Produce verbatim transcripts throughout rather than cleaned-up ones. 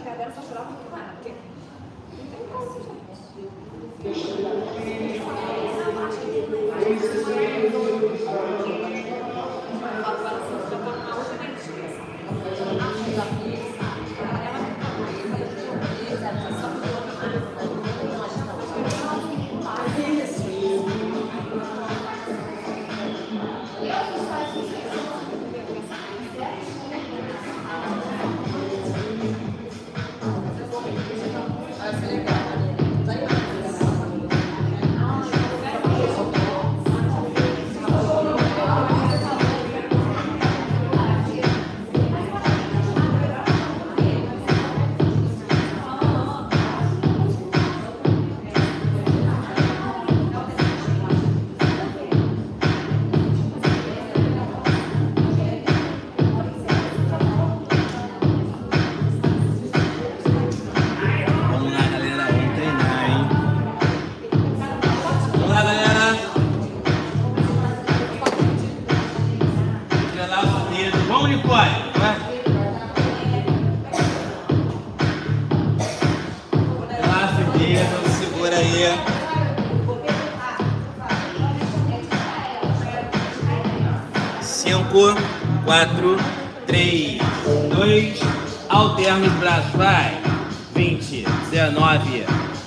brincadeira só tirava muito mais, porque não tem como, gente. cinco, quatro, três, dois, alterna os braços, vai. vinte, dezenove,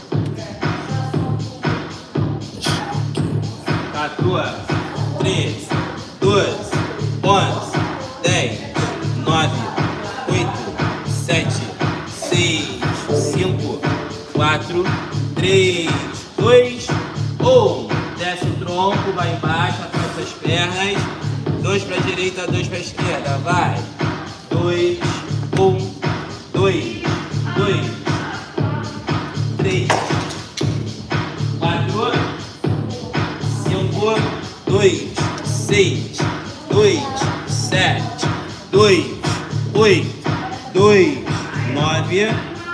quatorze, treze, doze, onze, dez, nove, oito, sete, seis, cinco, quatro, três, dois, um. Desce o tronco, vai embaixo, atrás das pernas. Dois para a direita, dois para a esquerda, vai. Dois, um, dois, dois, três, quatro, cinco, dois, seis, dois, sete, dois, oito, dois, nove.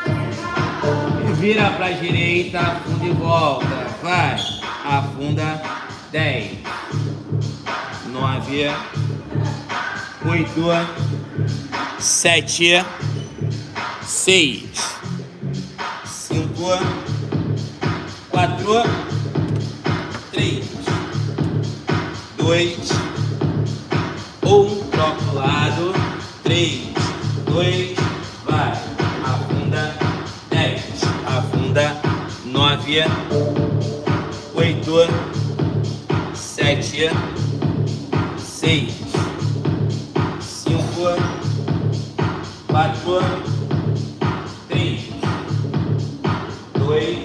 Vira para a direita, afunda e volta, vai. Afunda, dez. Nove, oito, sete, seis, cinco, quatro, três, dois, um. Troca o lado. Três, dois, vai. Afunda, dez. Afunda, nove, oito, sete, seis, cinco, quatro, três, dois,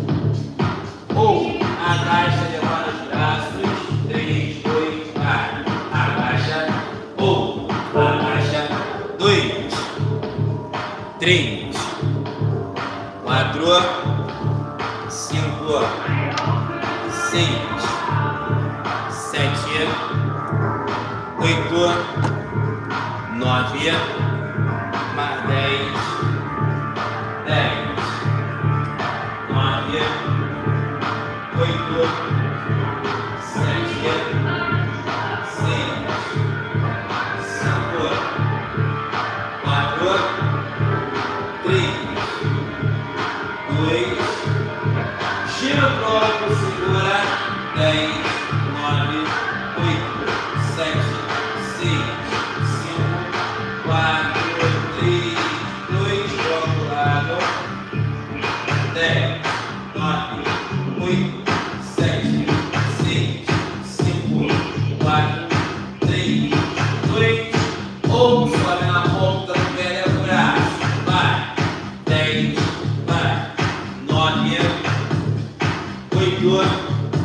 um. Agacha, levanta os braços. três, dois, vai. Agacha. um. Agacha. dois, três, quatro, cinco, seis, sete, oito, nove, mais dez, dez, nove, oito, sete, seis, cinco, quatro, três, dois, gira o tronco, segura, dez, nove, oito, sete, seis, cinco, quatro, três, dois, troca o lado, dez, nove, oito, sete, seis, cinco, quatro, três, dois, um. Sobe na ponta do pé do braço, vai. dez, vai. nove, oito,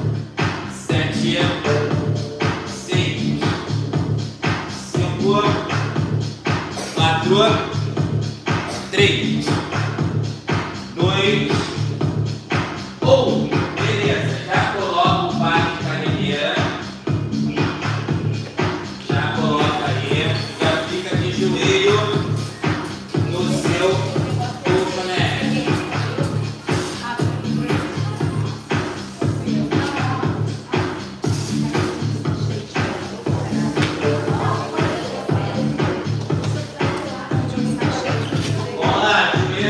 sete, seis, cinco, quatro, três, dois, um. Beleza, já coloca o par de academia. Já coloca aí, já fica de joelho no seu colchonete. Vamos lá, joelho.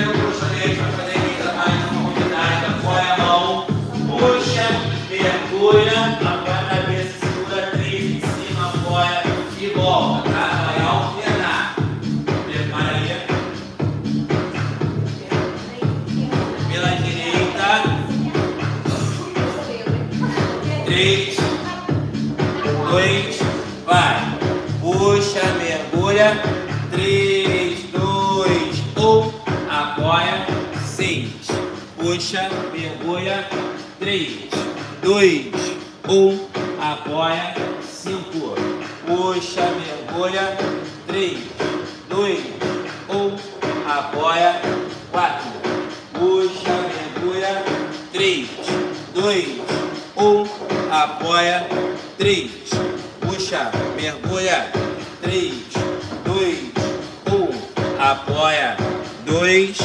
três, dois, vai. Puxa, mergulha. três, dois, um. Apoia. seis. Puxa, mergulha. três, dois, um. Apoia. cinco. Puxa, mergulha. três, dois, um. Apoia. quatro. Puxa, mergulha. três, dois, um. Apoia. três. Puxa, mergulha. três, dois, um. Apoia. dois.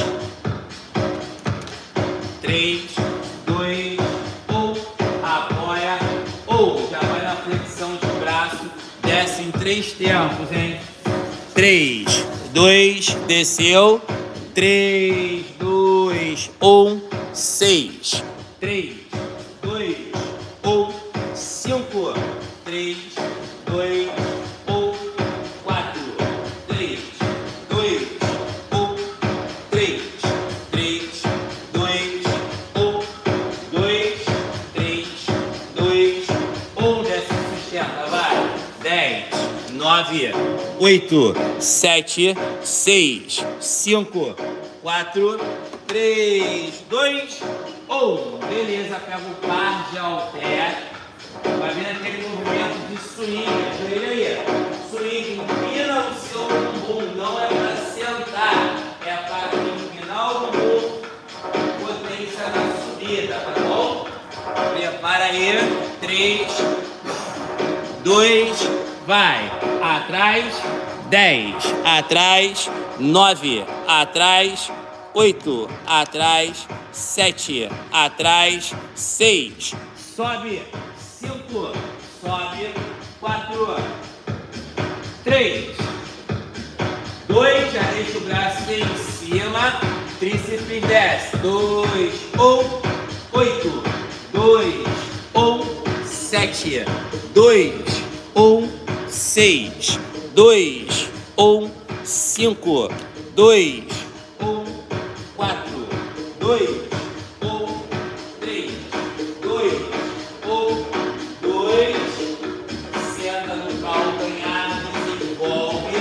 três, dois, um. Apoia. um. Já vai na flexão de braço. Desce em três tempos, hein? três, dois, desceu. três, dois, um, seis. três, dois, um, cinco. três, dois, um, quatro. três, dois, um, três. três, dois, um, dois. três, dois, um. Desce, sustenta, vai. dez, nove, oito, sete, seis, cinco, quatro, três, dois, um. Beleza, pega o par de halter. Vai vir aquele movimento de swing. Joelho aí. Swing, empina o seu bumbum. Não é para sentar, é para empinar o bumbum. Potência na subida, tá bom? Prepara aí. três, dois, vai. Atrás. dez. Atrás. nove. Atrás. oito. Atrás. sete. Atrás. seis. Sobe. cinco. Sobe. quatro. três. dois. Já deixa o braço em cima. Tríceps desce. dois. um. oito. dois. um. sete. dois. um. seis. dois. um. cinco. dois. um. quatro. dois. um. três. dois. um. dois. Senta no calcanhar. Desenvolve.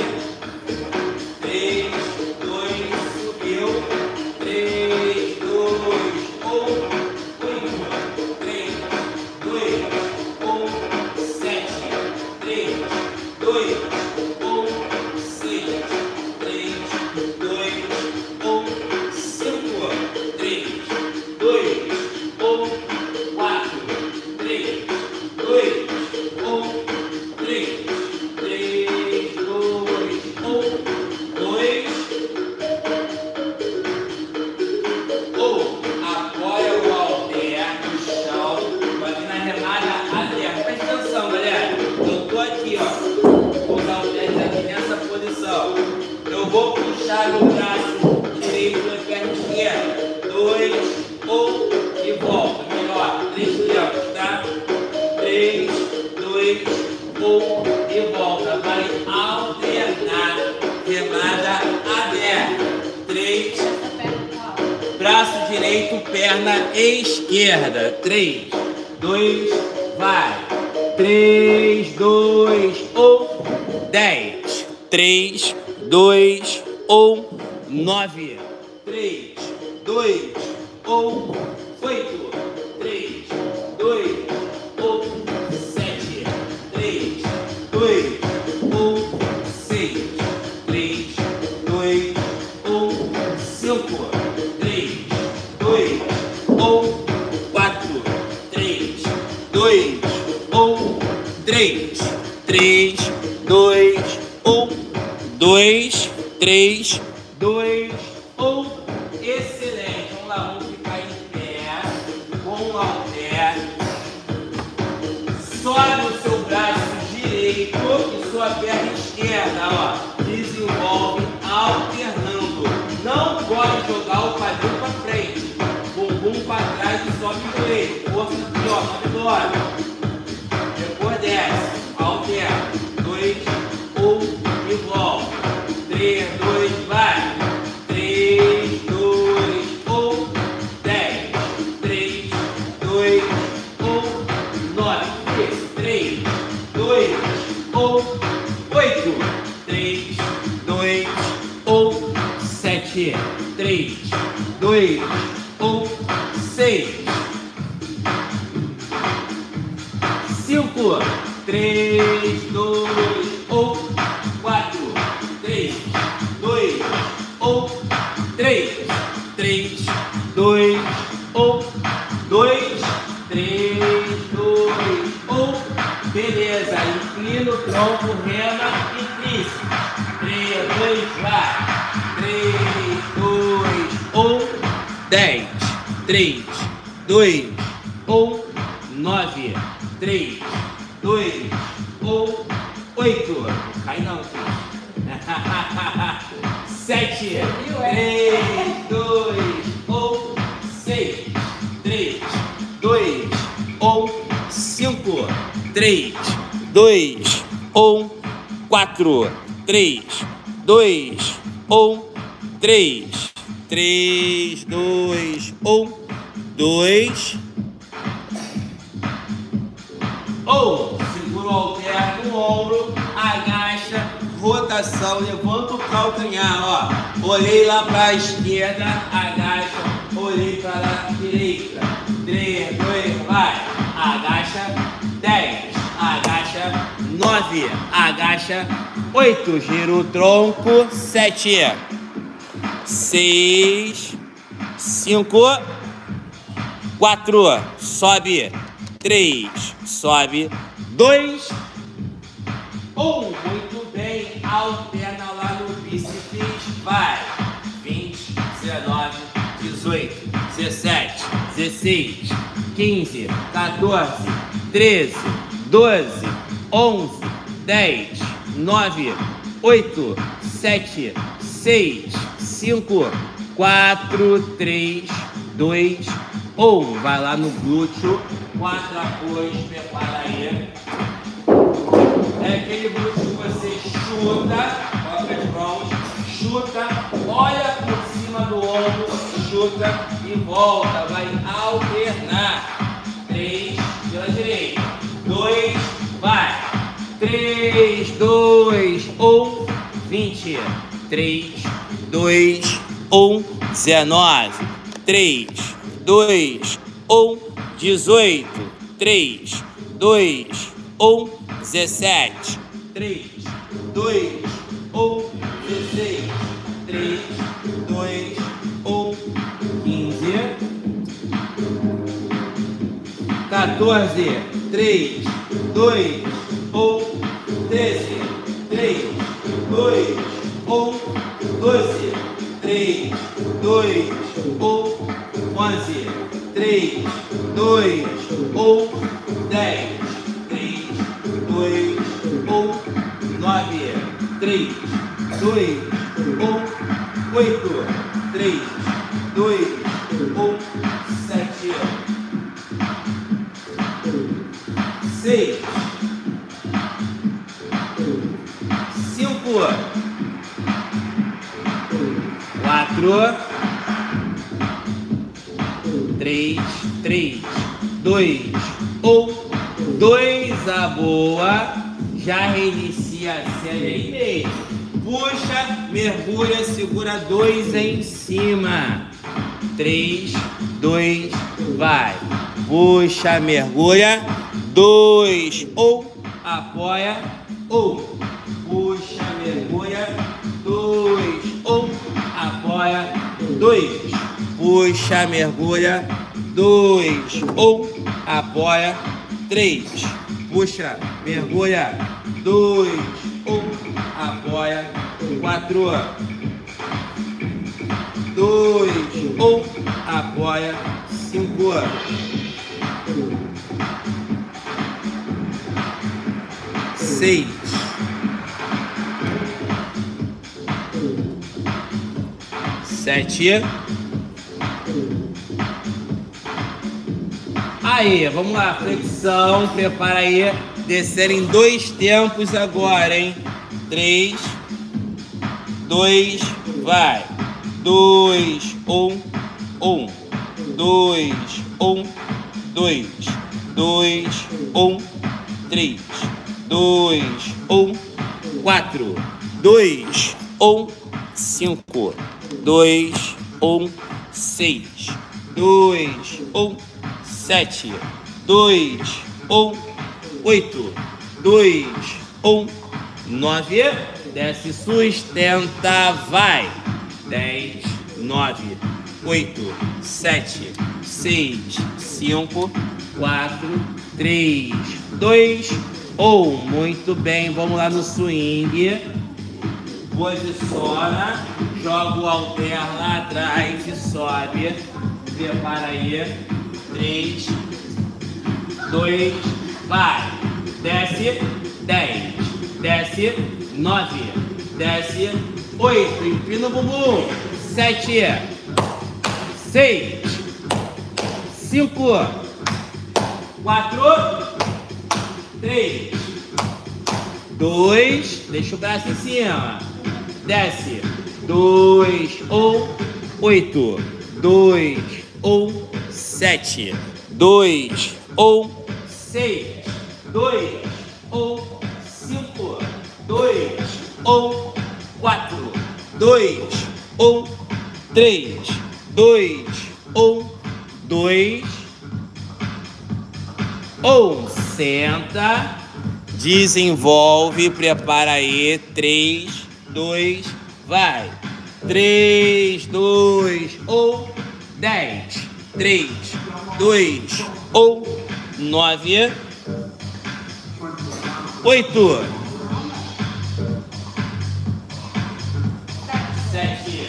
três. dois. Subiu. três. dois. um. oito. três. dois. um. sete. três. dois. um. seis. três. dois. um. cinco. três. dois. um. quatro. três. dois. um. três. três. dois. um. dois. um. Apoia o halter no chão. Vai vir na remada aberta. Presta atenção, galera. Eu tô aqui, ó. Vou usar o halteres aqui nessa posição. Eu vou puxar o braço direito na perna esquerda. dois, um e volta. Melhor. três tempos, tá? três, dois, um e volta. Vai alternar. Remada aberta. três. Braço direito, perna esquerda. três, dois, vai. três, dois, um, dez. três, dois, um, nove. três, dois, um, oito. três, dois, um, sete. três, dois, um, seis. três, dois, um, cinco. três, dois, um, quatro. três, dois, um, três. três, dois, um, dois, três, dois, um. Excelente. Vamos lá, vamos ficar em pé com o halter. Sobe o seu braço direito e sua perna esquerda, ó. Desenvolve alternando. Não pode jogar o quadril para frente. Bumbum para trás e sobe o joelho. Força aqui, ó, sobe embora. Depois desce. Alterna. dois, um e volta. três, dois, vai. três, dois, um, dez. três, dois, um, nove. três, dois, um, seis, cinco, três, dois, um, quatro, três, dois, um, três, três, dois, um, dois, três, dois, um. Beleza, inclina o tronco, rema e tríceps. três, dois, vai. três, dois, um, dez. três, dois, um, nove. três, dois, um, oito. Cai não, sete. três, dois, um, seis. três, dois, um, cinco. três, dois, um, quatro, três, dois, um, três, três, dois, um, dois, um. Segura o halter no ombro, agacha, rotação, levanta o calcanhar, ó. Olhei lá para a esquerda, agacha, olhei para a direita. três, dois, vai. Agacha, dez, agacha, nove, agacha, oito, gira o tronco, sete, seis, cinco, quatro, sobe, três, sobe, dois, um, muito bem, alterna lá no bíceps, vai, vinte, dezenove, dezoito, dezessete, dezesseis, quinze, quatorze, treze, doze, onze, dez, nove, oito, sete, seis, cinco, quatro, três, dois, um. Vai lá no glúteo, quatro apoios, prepara aí. É aquele glúteo que você chuta, coloca as mãos, chuta, olha por cima do ombro, chuta e volta, vai alternar. três, pela direita, dois, vai, três, dois, um, vinte, três, dois, um, dezenove, três, dois, um, dezoito, três, dois, um, dezessete, três, dois, um, dezesseis, três, dois, um, quinze, quatorze, três, dois, um, treze, três, dois, um, doze, três, dois, um, onze, três, dois, um, dez, três, dois, um, nove, três, dois, um, oito, três, dois, um, sete, seis, cinco, quatro, três, três, dois, um, dois, a boa, já reinicia a série aí mesmo. Puxa, mergulha, segura dois em cima. Três, dois, vai. Puxa, mergulha, dois, um, apoia, um. Puxa, mergulha, dois, um, apoia, dois. Puxa, mergulha, dois, um, apoia, três. Puxa, mergulha, dois, um, apoia, quatro, dois, um, apoia, cinco, seis, sete. Aí, vamos lá, flexão, prepara aí, descer em dois tempos agora, hein? Três, dois, vai. Dois, um, um, dois, um, dois, dois, um, três, dois, um, quatro, dois, um, cinco, dois, um, seis, dois, um, sete, dois, um, oito, dois, um, nove, desce, sustenta, vai, dez, nove, oito, sete, seis, cinco, quatro, três, dois, um, muito bem, vamos lá no swing, posiciona, joga o halter lá atrás e sobe, prepara aí, três, dois, vai, desce, dez, desce, nove, desce, oito, empina o bumbum, sete, seis, cinco, quatro, três, dois, deixa o braço em cima, desce, dois, um, oito, dois, um, sete, dois, um, seis, dois, um, cinco, dois, um, quatro, dois, um, três, dois, um, dois, um, senta, desenvolve, prepara aí, três, dois, vai, três, dois, um, dez, três, dois, um, nove, oito, sete,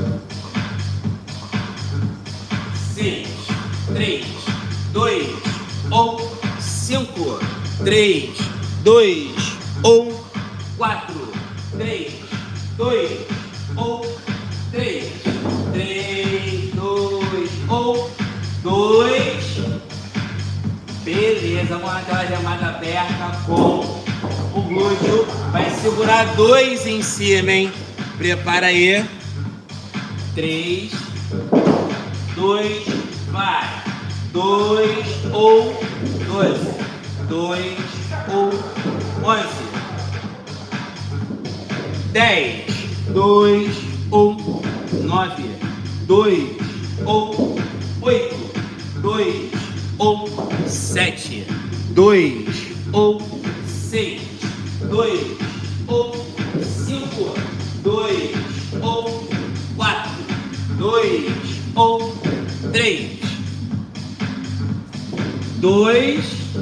seis, três, dois, um, cinco, três, dois, um, quatro, três, dois, um, três, três, dois, um, dois. Beleza, vamos naquela remada aberta com o glúteo. Vai segurar dois em cima, hein? Prepara aí. Três, dois, vai. Dois, um, doze. Dois, um, onze. Dez, dois, um, nove. Dois, um, oito. Dois, um, sete. Dois, um, seis. Dois, um, cinco. Dois, um, quatro. Dois, um, três. Dois.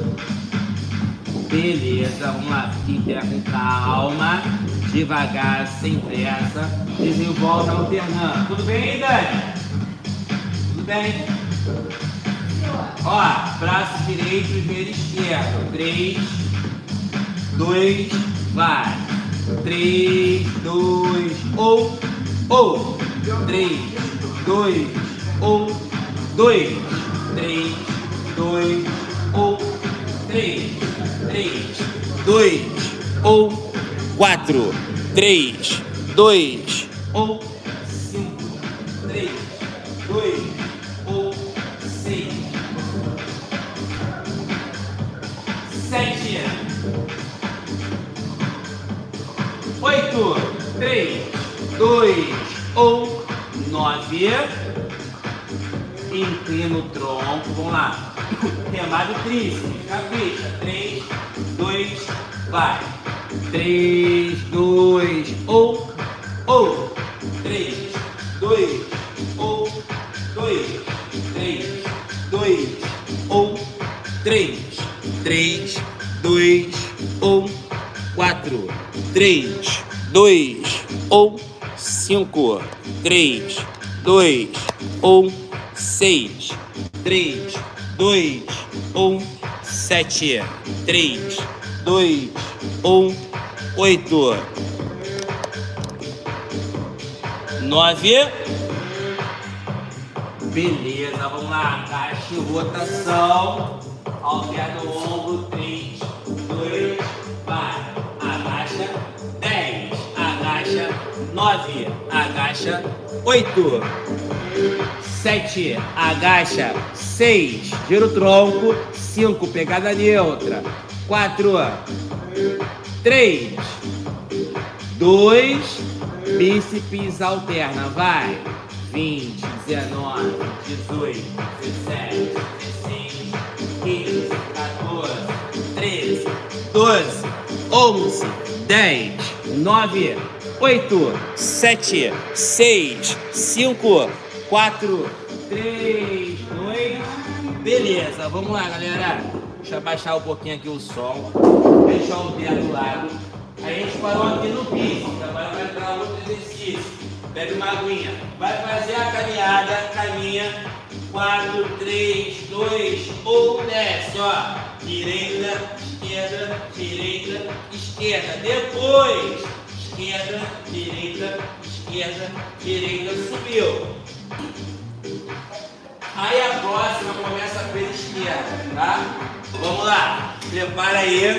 Beleza, vamos lá, fique em pé com calma, devagar, sem pressa, desenvolve alternando. Tudo bem, Dani? Tudo bem? Ó, braço direito e joelho esquerdo. Três, dois, vai. Três, dois, um, um. Três, dois, um, dois. Três, dois, um, três. Três, dois, um, quatro. Três, dois, um, cinco. Três, dois, um, seis. Sete, oito, três, dois, um, nove. Inclina o tronco, vamos lá. Remado tríceps, capricha. Três, dois, vai. Três, dois, um, um. Três, dois, um, dois. Três, dois, um, três. Três, dois, um, quatro. Três, dois, um, cinco. Três, dois, um, seis. Três, dois, um, sete. Três, dois, um, oito. Nove. Beleza, vamos lá. Agache, rotação. Alterna o ombro. Três, dois, vai. Agacha. Dez. Agacha. Nove. Agacha. Oito. Sete. Agacha. Seis. Gira o tronco. Cinco. Pegada neutra. Quatro. Três. Dois. Bíceps alterna, vai. vinte, dezenove, dezoito, dezessete, dezesseis, quinze, quatorze, treze, doze, onze, dez, nove, oito, sete, seis, cinco, quatro, três, dois. Beleza, vamos lá, galera. Deixa eu abaixar um pouquinho aqui o som. Deixar o dedo do lado. A gente parou aqui no bíceps, agora vai entrar outro exercício. Bebe uma aguinha. Vai fazer a caminhada, caminha. quatro, três, dois, ou desce, ó. Direita, esquerda, direita, esquerda. Depois, esquerda, direita, esquerda, direita. Subiu. Aí a próxima começa pela esquerda, tá? Vamos lá. Prepara aí.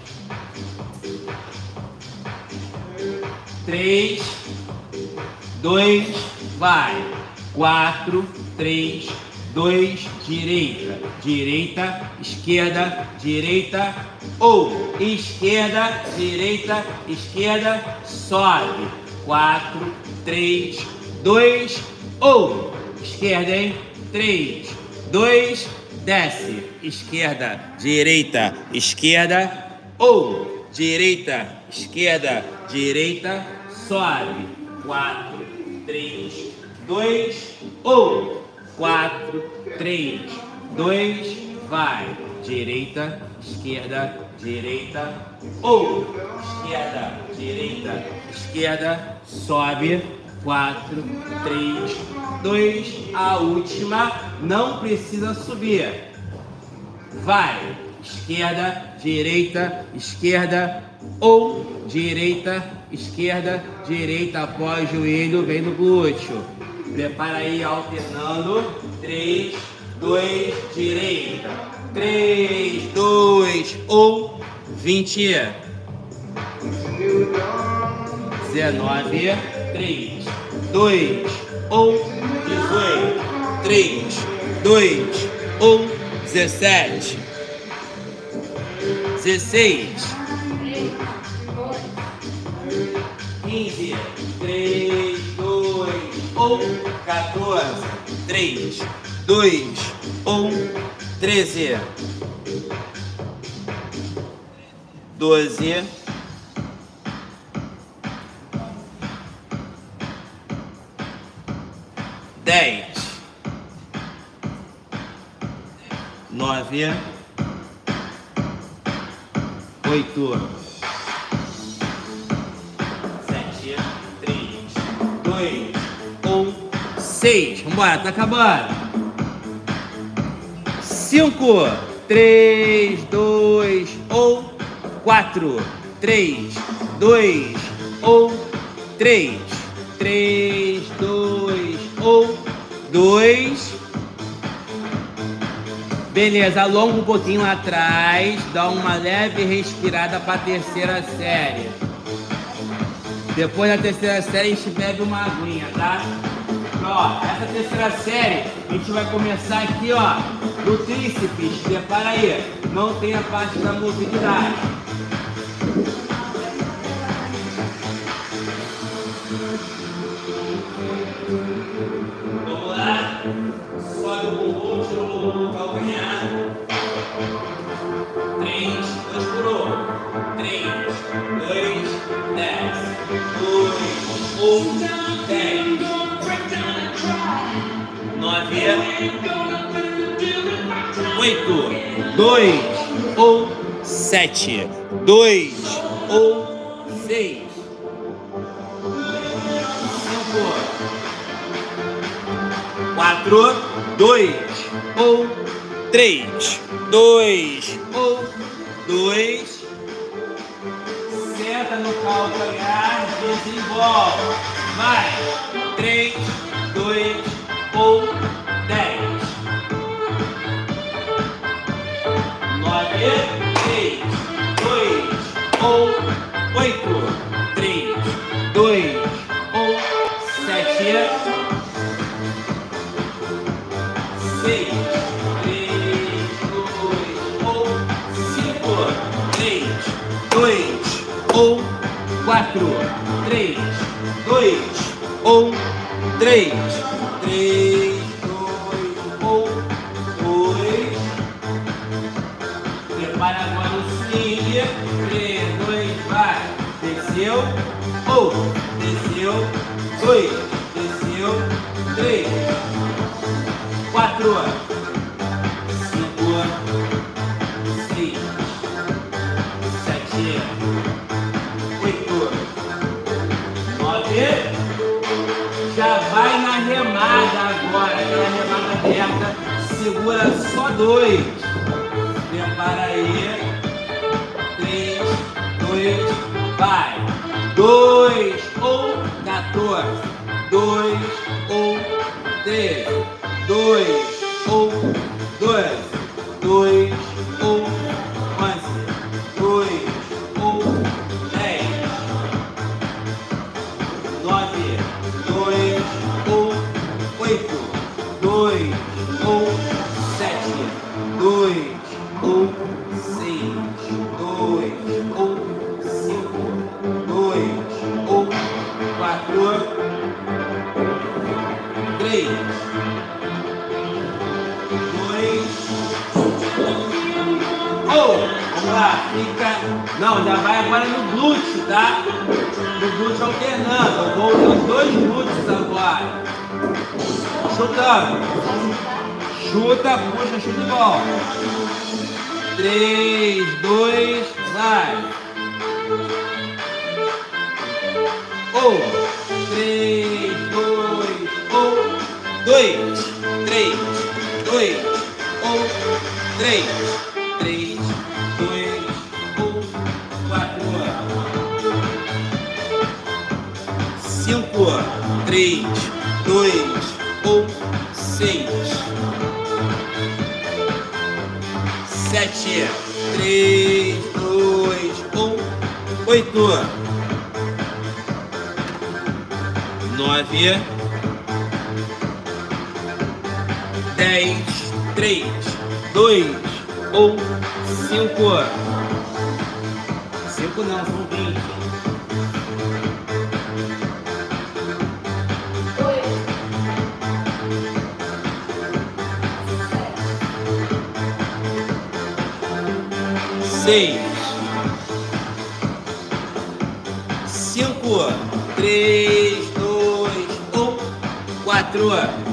três, dois, vai. quatro, três, dois, direita, direita, esquerda, direita, ou esquerda, direita, esquerda, sobe. quatro, três, dois, ou esquerda, hein? três, dois, desce. Esquerda, direita, esquerda, ou direita, esquerda, direita, sobe. quatro, três, dois, ou quatro, três, dois, vai. Direita, esquerda, direita, ou esquerda, direita, esquerda, sobe. quatro, três, dois, a última, não precisa subir. Vai. Esquerda, direita, esquerda, ou direita, esquerda, direita, após o joelho, vem no glúteo. Prepara aí, alternando. três, dois, direita. três, dois, ou vinte. dezenove, três, dois, ou dezoito. três, dois, ou dezessete. dezesseis, quinze, três, dois, ou quatorze, três, dois, ou treze, doze, dez, nove, oito, sete, três, dois, um, seis. Vambora, tá acabando. cinco, três, dois, ou quatro, três, dois, ou três, três, dois, ou dois. Beleza, alonga um pouquinho lá atrás, dá uma leve respirada para a terceira série. Depois da terceira série a gente bebe uma aguinha, tá? Ó, essa terceira série a gente vai começar aqui, ó, no tríceps. Prepara aí, não tem a parte da mobilidade. Vamos lá, sobe o bumbum, tira o bumbum do calcanhar. três, dois por um. três, dois, dez. dois, um, dez. nove, oito, dois, ou sete, dois, ou seis, cinco, quatro, dois, ou três, dois, ou dois. Senta no calcanhar, desenvolve. Vai. três, dois, ou dez. nove, três, dois, ou oito. três, dois, ou sete. seis, três, dois, ou cinco. três, dois, ou quatro. três, dois. dois, um, três. Três, dois, um, dois. Prepara agora o swing. Três, dois, vai. Desceu. Um, desceu. Dois, desceu. Três, quatro, cinco, seis, sete, oito, nove. Já vai na remada agora, aquela remada aberta. Segura só dois. Prepara aí. Três, dois, vai. Dois, um, quatorze. Dois, um, três. Dois, um, dois. Dois, um, onze. Dois, um, dez. Nove. Dois, um, oito. Dois, um, sete. Dois, um, seis. Dois, um, cinco. Dois, um, quatro. Três. Dois. Oh, vamos lá, fica. Não, já vai agora no glúteo, tá? No glúteo alternando. Eu vou nos dois glúteos agora. Chutando. Chuta, puxa, chuta e volta. Três, dois, vai. Um, três, dois, um, dois, três, dois, um, três, três, dois, um, quatro, cinco, três, dois, um, seis, sete, três, dois, um, oito, nove, dez, três, dois, um, cinco. Cinco não, são vinte. Seis, cinco, três, dois, um, quatro,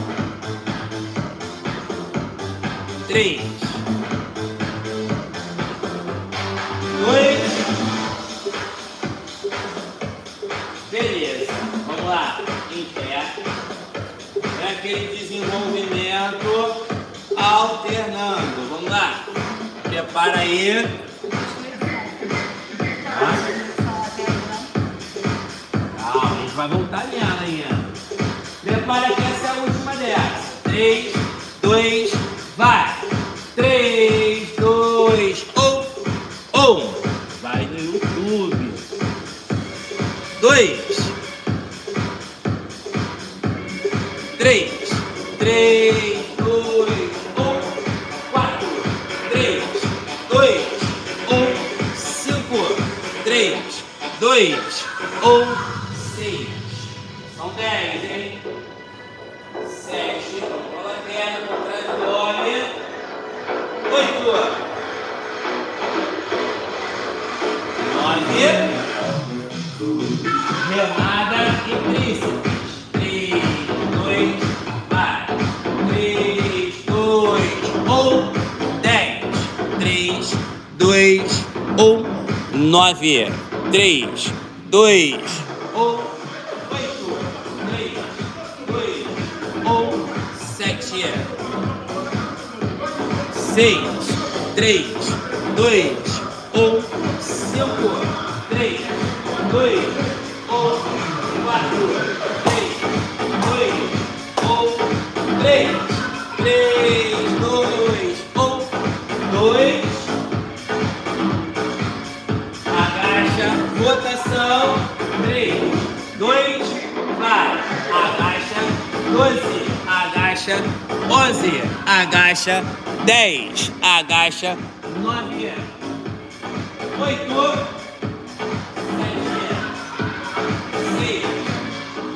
três, dois. Beleza, vamos lá, em pé. É aquele desenvolvimento alternando. Vamos lá, prepara aí. Calma, a gente vai voltar nela ainda. Prepara que essa é a última dessa. Três, dois, vai. Três, dois, um, um. Vai no YouTube. Dois. Três, três, dois, um, quatro. Três, dois, um, cinco. Três, dois, um, seis. São dez, hein? Sete, controla a perna, contrai o abdômen. Oito. Nove. Remada e tríceps. Três, dois, vai. Três, dois, um, dez. Três, dois, um, nove. Três, dois, um, oito. Três, dois, um, sete. Seis, três, dois, um, cinco. Três, dois, um, quatro. Três, dois, um, três. Três, dois, um, dois. Agacha, rotação. Três, dois, vai. Agacha, doze. Agacha, onze. Agacha, dez. Agacha, nove. Oito. Sete. Seis.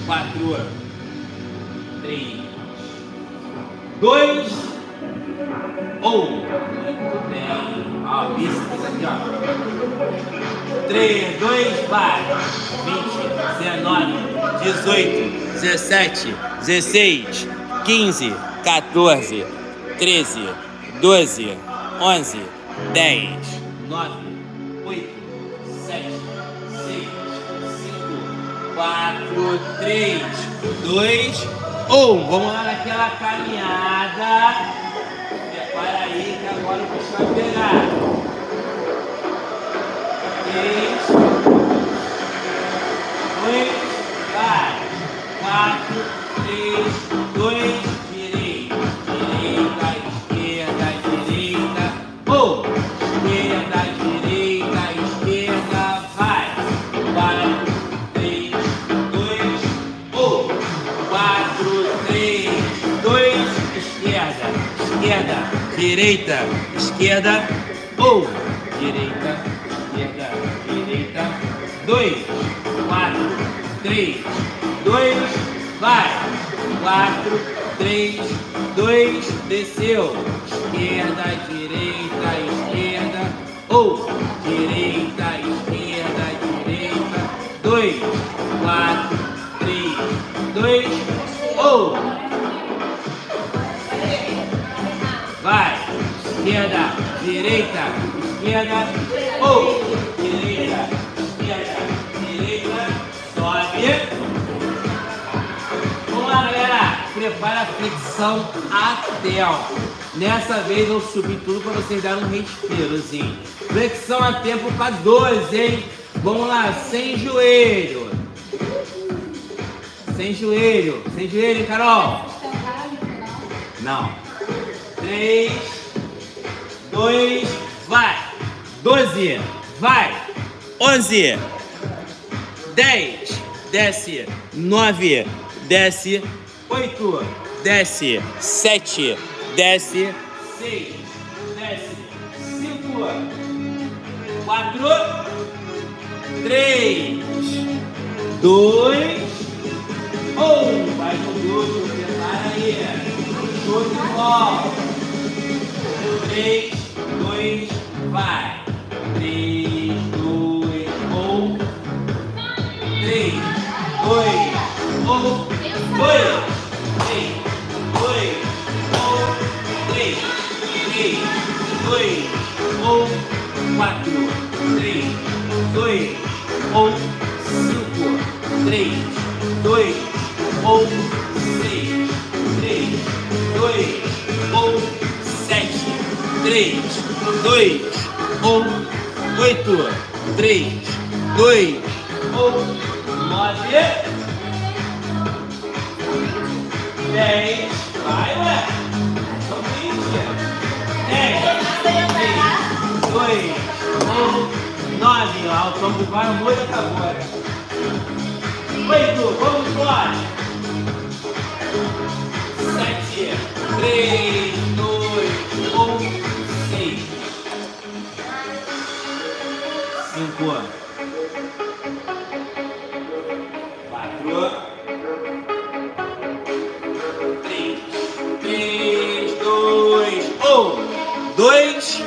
quatro, três, dois, um. Muito bem. Ó, isso, isso aqui, ó. três, dois, vai. vinte, dezenove, dezoito, dezessete, dezesseis, quinze, quatorze, treze, doze, onze, dez, nove, oito, sete, seis, cinco, quatro, três, dois, um. Vamos lá naquela caminhada. Prepara aí que agora o bicho vai pegar. três, dois, vai. quatro, três, dois, direita, direita, esquerda, direita, um. Esquerda, direita, esquerda, vai. quatro, três, dois, um. quatro, três, dois, esquerda, esquerda, direita, esquerda, um. Direita, esquerda, direita, dois, quatro, três, dois, vai. quatro, três, dois, desceu. Esquerda, direita, esquerda, um. Direita, esquerda, direita, dois, quatro, três, dois, um. Vai. Esquerda, direita, esquerda, um. Direita, esquerda, direita, sobe. Vamos lá, galera. Prepara a flexão até, ó. Nessa vez eu subi tudo para vocês darem um respirozinho. Flexão a tempo para doze, hein? Vamos lá, sem joelho. Sem joelho. Sem joelho, Carol. Não. três, dois, vai. doze, vai. onze, dez, desce. nove, desce. oito, desce. sete, desce. seis, desce. cinco, quatro, três, dois, um. Vai no grupo, prepara aí. Show de bola. três, dois, vai. três, dois, um. três, dois, um. dois, três, dois, um. três, três, dois, um. quatro, três, dois, um. cinco, três, dois, um. seis, três, dois, um. sete, três, dois, um. oito, três, dois, um. nove, dez, vai, ué. São vinte. dez, dois, um. nove, ó. O tombo vai, o molho acabou. oito, vamos embora. sete, três, dois, um, seis. cinco, quatro, três, três, dois, um, dois.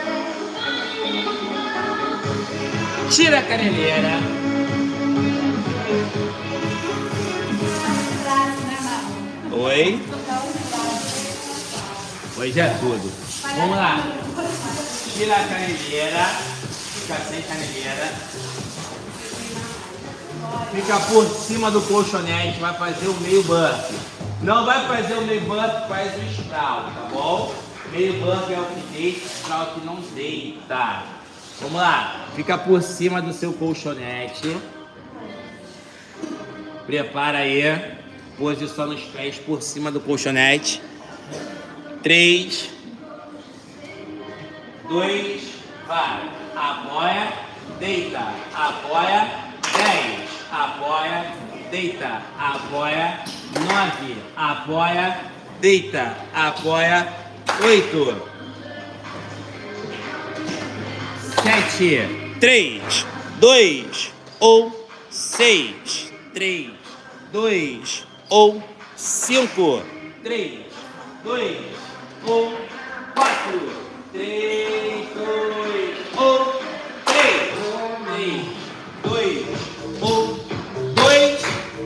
Tira a caneleira. Oi. Hoje é tudo. Vamos lá. Tira a caneleira. Fica sem caneleira. Fica por cima do colchonete. Vai fazer o meio bump. Não vai fazer o meio bump, faz o straw, tá bom? Meio bump é o que deita, straw que não deita. Vamos lá. Fica por cima do seu colchonete. Prepara aí. Posiciona os pés por cima do colchonete. três, dois, vai. Apoia, deita, apoia, dez, apoia, deita, apoia, nove, apoia, deita, apoia, oito, sete, três, dois, um, seis, três, dois ou cinco. Três, dois ou quatro. Três, dois ou três. Três, dois ou dois.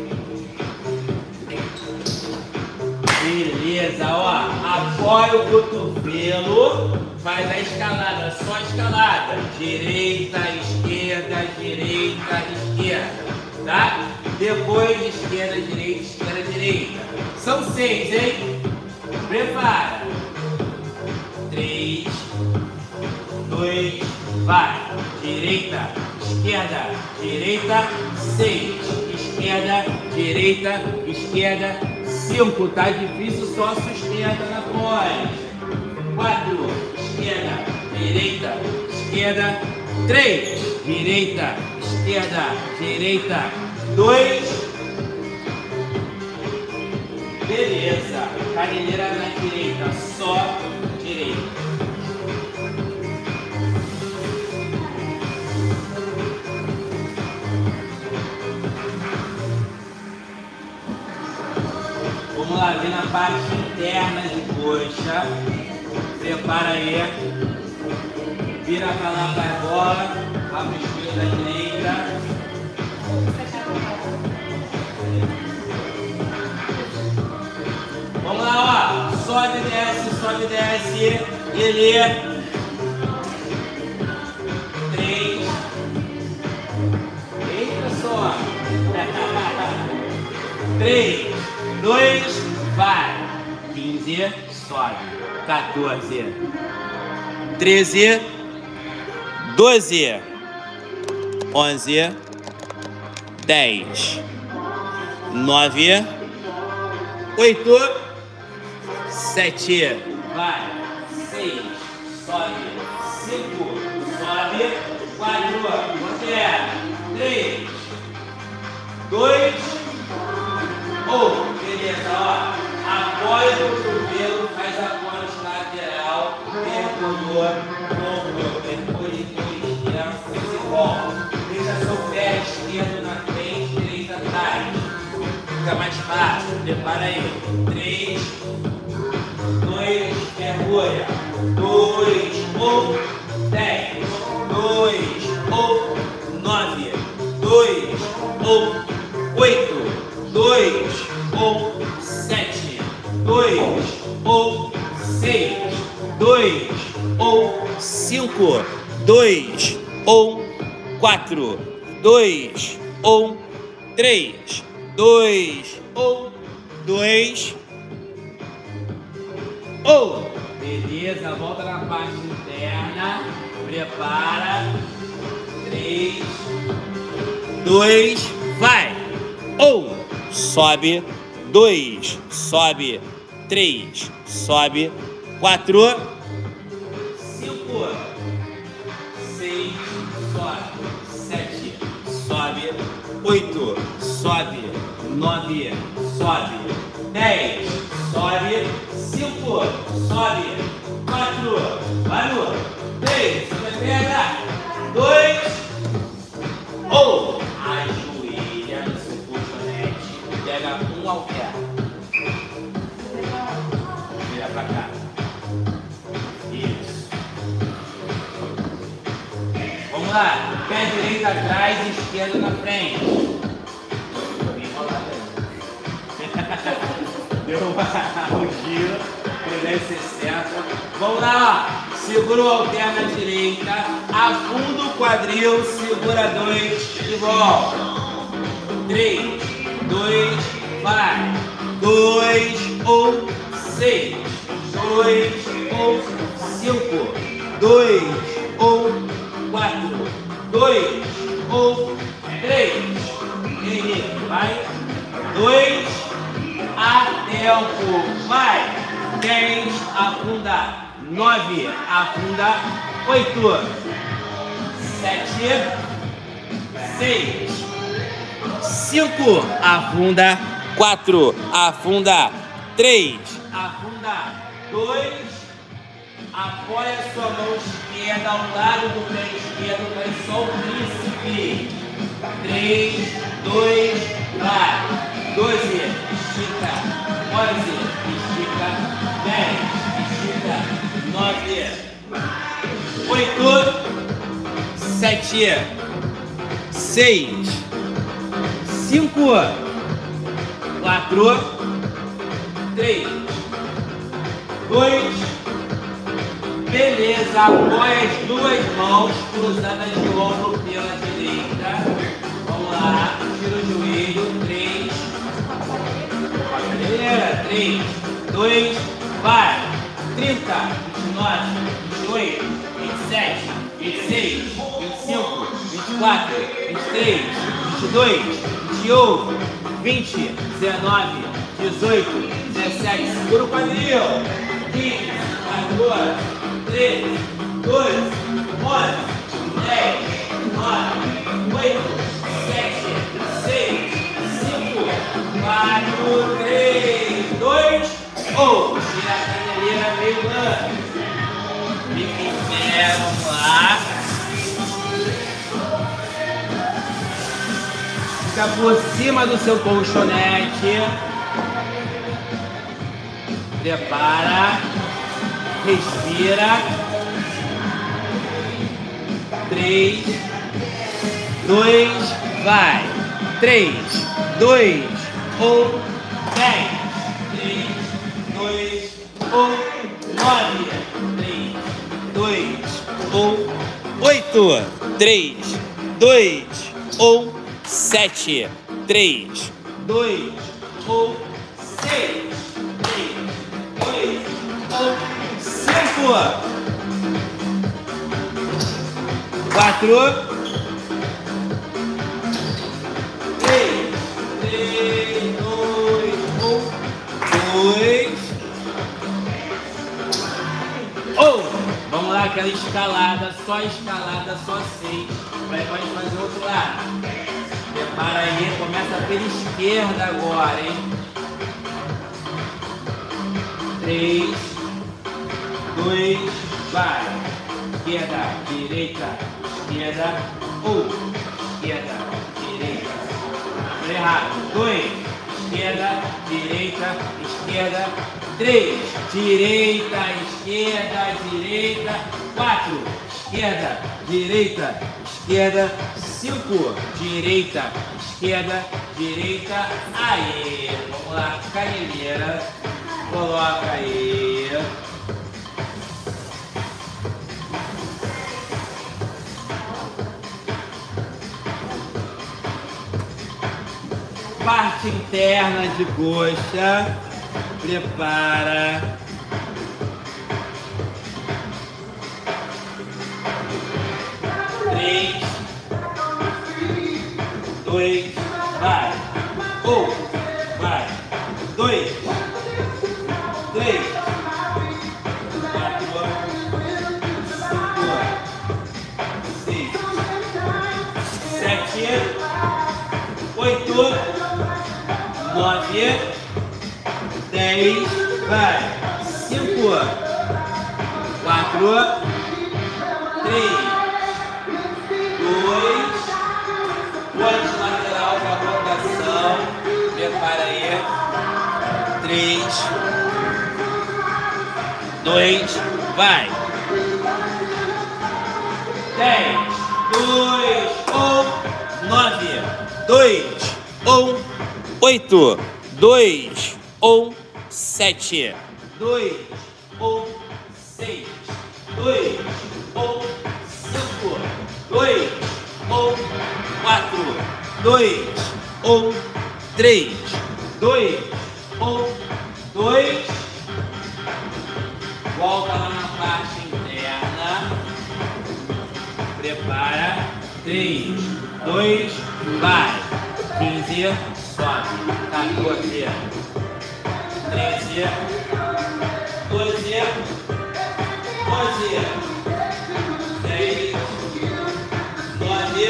Beleza, ó. Apoia o cotovelo, faz a escalada, só a escalada. Direita, esquerda, direita, esquerda, tá? Depois esquerda, direita, esquerda, direita. São seis, hein? Prepara. Três, dois, vai. Direita, esquerda, direita, seis. Esquerda, direita, esquerda, cinco. Tá difícil, só sustenta na pós. Quatro, esquerda, direita, esquerda, três. Direita, esquerda, direita, dois. Beleza. Caneleira na direita, só direita. Vamos lá, vem na parte interna de coxa. Prepara aí. Vira pra lá para a bola. Abre o espelho da direita. Vamos lá, ó. Sobe, desce, sobe, desce. Ele. Três. Eita só. Três, dois, vai. Quinze, sobe. Quatorze. Treze. Doze. Onze. Dez. Nove. Oito. Sete, vai, seis, sobe, cinco, sobe, quatro, zero, três, dois, um, beleza, ó, apoia o cotovelo, faz a ponte lateral, mergulhou, ombro, depois dois, crianças e volta, deixa seu pé esquerdo na frente, direito atrás, fica mais fácil, prepara aí, três, dois, mergulha, dois, um, dez, dois, um, nove, dois, um, oito, dois, um, sete, dois, um, seis, dois, um, cinco, dois, um, quatro, dois, um, três, dois, um, dois, um. Beleza, volta na parte interna. Prepara. Três, dois, vai. Um, sobe. Dois, sobe. Três, sobe. Quatro, cinco, seis, sobe. Sete, sobe. Oito, sobe. Nove, sobe. Dez, sobe. Cinco, sobe. Quatro, vai no. Três, você pega. Dois, um. Ajoelha no seu colchonete. Pega um halter. Vira pra cá. Isso. Vamos lá. Pé direito atrás e esquerdo na frente. Deu um giro, trezentos e sessenta. Vamos lá, ó. Segura o halter na direita, afunda o quadril, segura dois e volta. Três, dois, vai. Dois, um, seis. Dois, um, cinco. Dois, um, quatro. Dois, um, três. Henrique, vai. Dois. A tempo, vai, dez, afunda, nove, afunda, oito, sete, seis, cinco, afunda, quatro, afunda, três, afunda, dois, apoia sua mão esquerda ao lado do pé esquerdo, faz só o príncipe, três, dois, vai. doze, estica, onze, estica, dez, estica, nove, oito, sete, seis, cinco, quatro, três, dois, beleza, apoia as duas mãos cruzadas de ombro pela direita, vamos lá, tira o joelho, três, cadeira, três, dois, vai, trinta, vinte e nove, vinte e oito, vinte e sete, vinte e seis, vinte e cinco, vinte e quatro, vinte e três, vinte e dois, vinte e um, vinte, dezenove, dezoito, dezessete, segura o quadril, quinze, quatorze, treze, doze, onze, dez, nove, oito, sete, seis, cinco, quatro, três, dois, um. Tira a caneleira meio grande. Fica em pé, vamos lá. Fica por cima do seu colchonete. Prepara. Respira. Três, dois, vai. Três, dois, um, dez. Três, dois, um, nove. Três, dois, um, oito. Três, dois, um, sete. Três, dois, um, seis. Três, dois, um, cinco. Quatro. Três, três, dois, um, dois. Um. Vamos lá, aquela escalada, só escalada, só seis. Vai pode fazer outro lado. Prepara aí, começa pela esquerda agora, hein? Três, dois, vai. Esquerda, direita, esquerda, um. Esquerda, direita. Falei errado. Dois. Esquerda, direita, esquerda. Três. Direita, esquerda, direita. Quatro. Esquerda, direita, esquerda. Cinco. Direita, esquerda, direita. Aí. Vamos lá. Caneleira. Coloca aí. Parte interna de coxa, prepara. Três, dois, vai. Um, vai. Dois, três, quatro, cinco, seis, sete, oito. Nove, dez, vai, cinco, quatro, três, dois, ponte lateral com a rotação, prepara aí, três, dois, vai, dez, dois, um, nove, dois, um, oito, dois, um, sete, dois, um, seis, dois, um, cinco, dois, um, quatro, dois, um, três, dois, um, dois. Volta lá na parte interna. Prepara. Três, dois, vai. quinze. Sobe, quatorze, treze, doze, onze, dez, nove,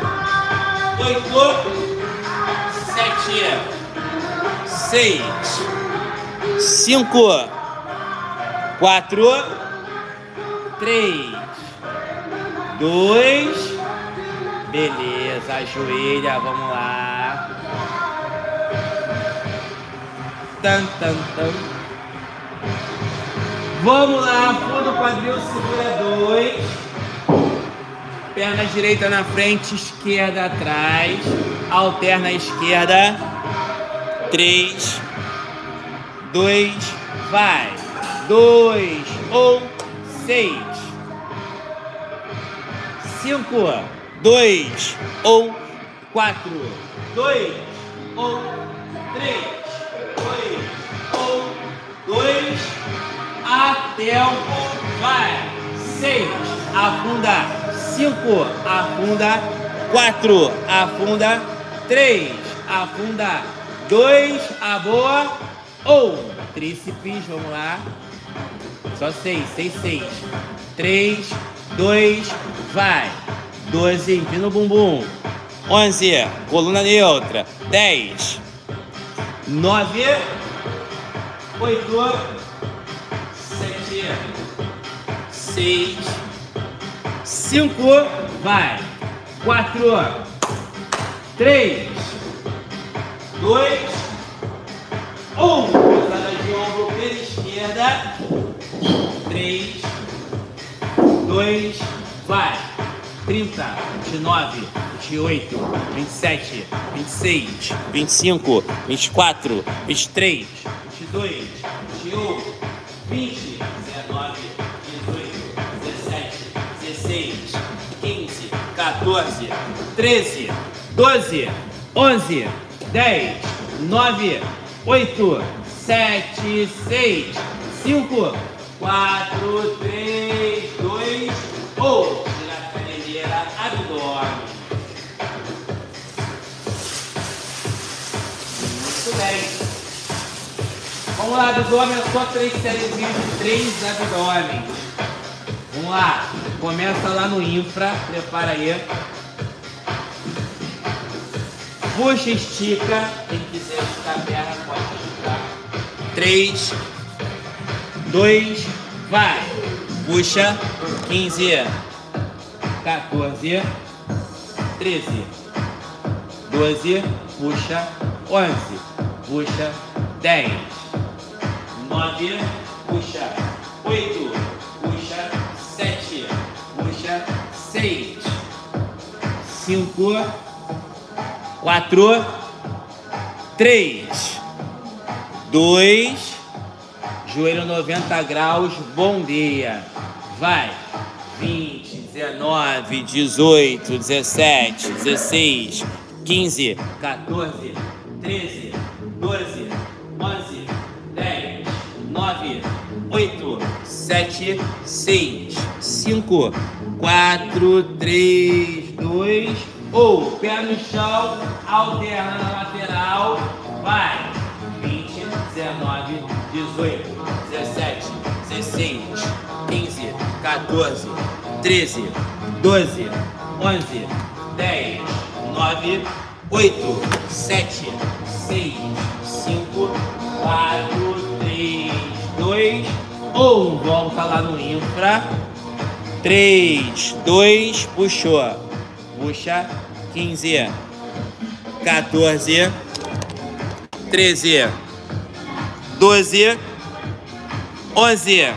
oito, sete, seis, cinco, quatro, três, dois, beleza, ajoelha, vamos lá. Tan, tan, tan. Vamos lá, fundo quadril, segura dois. Perna direita na frente, esquerda atrás. Alterna a esquerda. Três, dois, vai. Dois ou seis. Cinco, dois ou quatro. Dois ou três. Dois ou dois. Até o vai. Seis, afunda. Cinco, afunda. Quatro, afunda. Três, afunda. Dois, a boa. Um, tríceps, vamos lá. Só seis, seis, seis. Três, dois, vai. Doze, empina o bumbum. Onze, coluna neutra. Dez, nove, oito, sete, seis, cinco, vai. Quatro, três, dois, um. Cruzada de ombro pela esquerda. Três, dois, vai. Trinta, vinte e nove, vinte e oito, vinte e sete, vinte e seis, vinte e cinco, vinte e quatro, vinte e três, vinte e dois, vinte e um, vinte, dezenove, dezoito, dezessete, dezesseis, quinze, quatorze, treze, doze, onze, dez, nove, oito, sete, seis, cinco, quatro, três, dois, um. Abdômen. Muito bem. Vamos lá, abdômen, só três séries de três abdômen. Vamos lá. Começa lá no infra, prepara aí. Puxa, estica. Quem quiser esticar a perna pode esticar. Três, dois, vai. Puxa, quinze. quatorze, treze, doze, puxa, onze, puxa, dez, nove, puxa, oito, puxa, sete, puxa, seis, cinco, quatro, três, dois, joelho noventa graus, bombeia, vai, vinte, dezenove, dezoito, dezessete, dezesseis, quinze, quatorze, treze, doze, onze, dez, nove, oito, sete, seis, cinco, quatro, três, dois, um. Pé no chão, alterna na lateral, vai. vinte, dezenove, dezoito, dezessete, dezesseis, quinze, quatorze, treze, doze, onze, dez, nove, oito, sete, seis, cinco, quatro, três, dois, um. Volta lá no infra. três, dois, puxou. Puxa, quinze, quatorze, treze, doze, onze,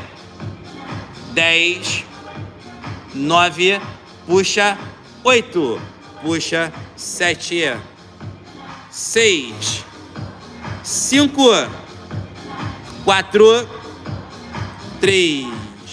dez, nove, puxa, oito, puxa, sete, seis, cinco, quatro, três,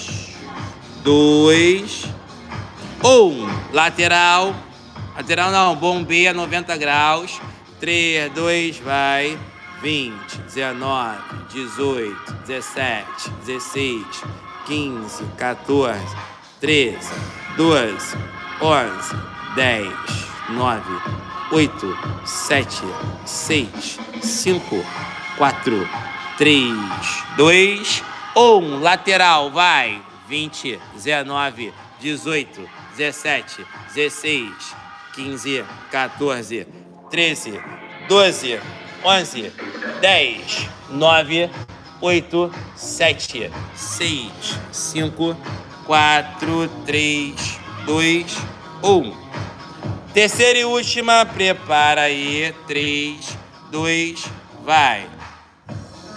dois, um. Lateral, lateral não, bombeia noventa graus. três, dois, vai. vinte, dezenove, dezoito, dezessete, dezesseis, quinze, quatorze, treze, doze, onze, dez, nove, oito, sete, seis, cinco, quatro, três, dois, um. Lateral, vai. vinte, dezenove, dezoito, dezessete, dezesseis, quinze, quatorze, treze, doze, onze, dez, nove, oito, sete, seis, cinco, quatro, três, dois, um. Terceira e última, prepara aí. três, dois, vai.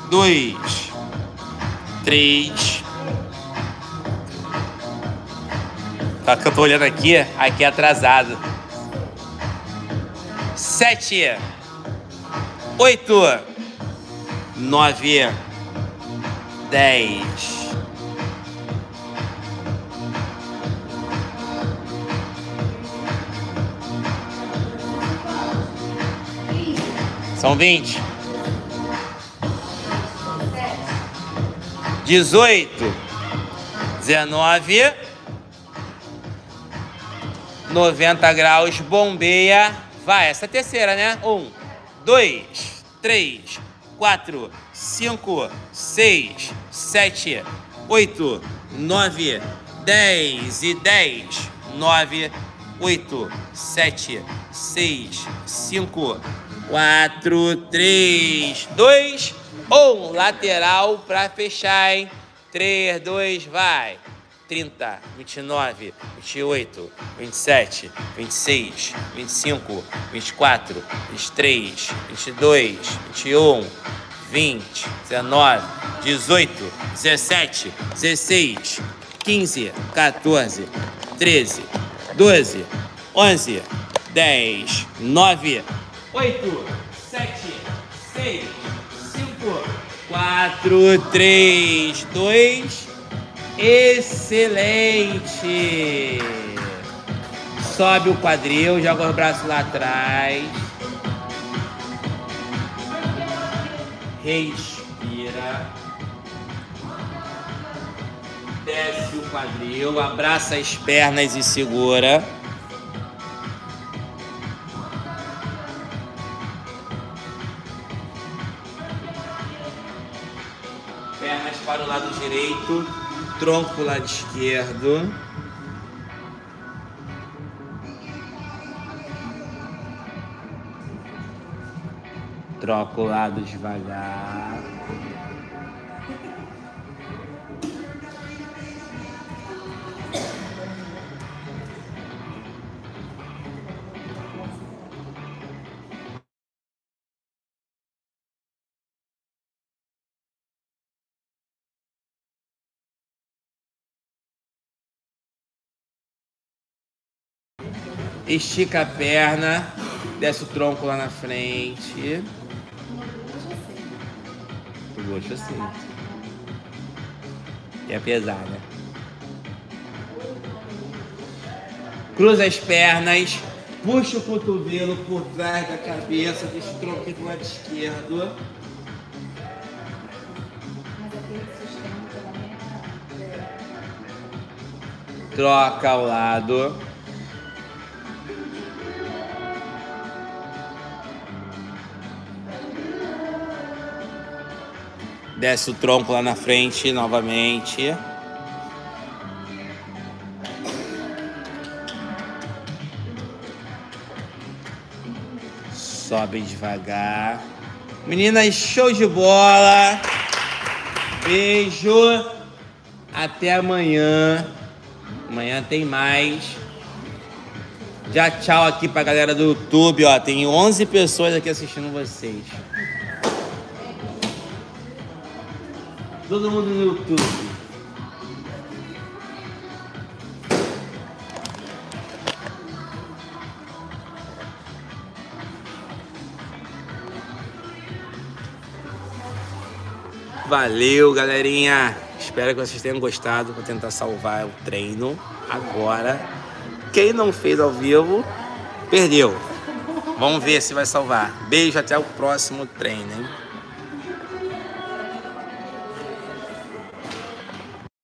dois, três. Só que eu tô olhando aqui, aqui é atrasado. Sete, oito, nove, dez. São vinte. Dezoito. Dezenove. Noventa graus. Bombeia. Vai, essa é a terceira, né? Um, dois, três, quatro, cinco, seis, sete, oito, nove, dez e dez. Nove, oito, sete, seis, cinco, quatro, três, dois, um. Lateral pra fechar, hein? três, dois, vai. trinta, vinte e nove, vinte e oito, vinte e sete, vinte e seis, vinte e cinco, vinte e quatro, vinte e três, vinte e dois, vinte e um, vinte, dezenove, dezoito, dezessete, dezesseis, quinze, quatorze, treze, doze, onze, dez, nove, oito, sete, seis, cinco, quatro, três, dois. Excelente! Sobe o quadril, joga os braços lá atrás. Respira. Desce o quadril, abraça as pernas e segura. Pernas para o lado direito. Tronco pro lado esquerdo. Troca o lado devagar. Estica a perna, desce o tronco lá na frente. Eu gosto assim. E é pesado, né? Cruza as pernas, puxa o cotovelo por trás da cabeça, deixa o tronco aqui do lado esquerdo. Troca ao lado. Desce o tronco lá na frente novamente. Sobe devagar. Meninas, show de bola. Beijo. Até amanhã. Amanhã tem mais. Já tchau aqui pra galera do YouTube, ó. Tem onze pessoas aqui assistindo vocês. Todo mundo no YouTube. Valeu, galerinha. Espero que vocês tenham gostado. Vou tentar salvar o treino agora. Quem não fez ao vivo, perdeu. Vamos ver se vai salvar. Beijo, até o próximo treino, hein?